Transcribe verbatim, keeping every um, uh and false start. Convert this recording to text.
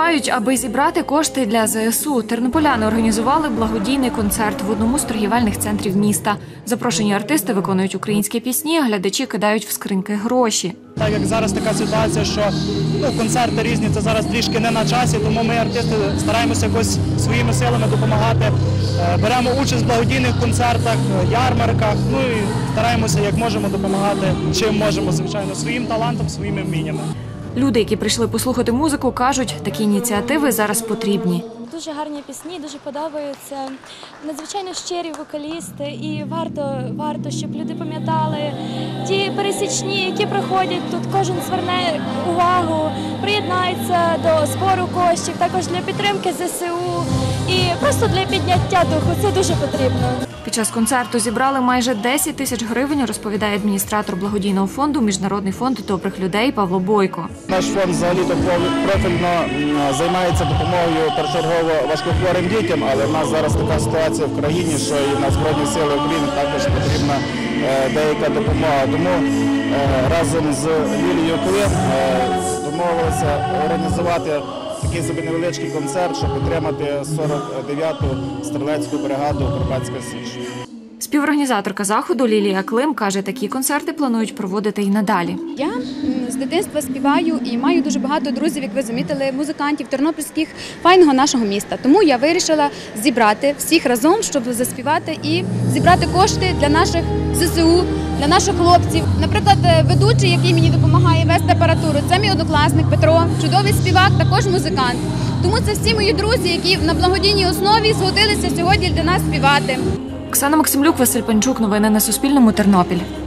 співають, аби зібрати кошти для зе ес у. Тернополяни організували благодійний концерт в одному з торгівельних центрів міста. Запрошені артисти виконують українські пісні, а глядачі кидають в скриньки гроші. Так як зараз така ситуація, що ну, концерти різні, це зараз трішки не на часі, тому ми, артисти, стараємося якось своїми силами допомагати. Беремо участь в благодійних концертах, ярмарках, ну і стараємося, як можемо, допомагати, чим можемо, звичайно, своїм талантом, своїми вміннями. Люди, які прийшли послухати музику, кажуть, такі ініціативи зараз потрібні. Дуже гарні пісні, дуже подобаються, надзвичайно щирі вокалісти, і варто, варто, щоб люди пам'ятали ті пересічні, які проходять тут, кожен зверне увагу, приєднається до збору коштів, також для підтримки зе ес у і просто для підняття духу, це дуже потрібно. Під час концерту зібрали майже десять тисяч гривень, розповідає адміністратор благодійного фонду «Міжнародний фонд добрих людей» Павло Бойко. Наш фонд взагалі-то профільно займається допомогою першочергово важкохворим дітям, але в нас зараз така ситуація в країні, що і на Збройні Сили України також потрібна деяка допомога. Тому разом з Лілією Клим домовилися організувати такий собі невеличкий концерт, щоб підтримати сорок дев'яту стрілецьку бригаду «Карпатська Січ». Співорганізаторка заходу Лілія Клим каже, такі концерти планують проводити і надалі. Я з дитинства співаю і маю дуже багато друзів, як ви замітили, музикантів тернопільських, файного нашого міста. Тому я вирішила зібрати всіх разом, щоб заспівати і зібрати кошти для наших зе ес у, для наших хлопців. Наприклад, ведучий, який мені допомагає вести апаратуру, це мій однокласник Петро, чудовий співак, також музикант. Тому це всі мої друзі, які на благодійній основі згодилися сьогодні для нас співати. Оксана Максимлюк, Василь Панчук. Новини на Суспільному. Тернопіль.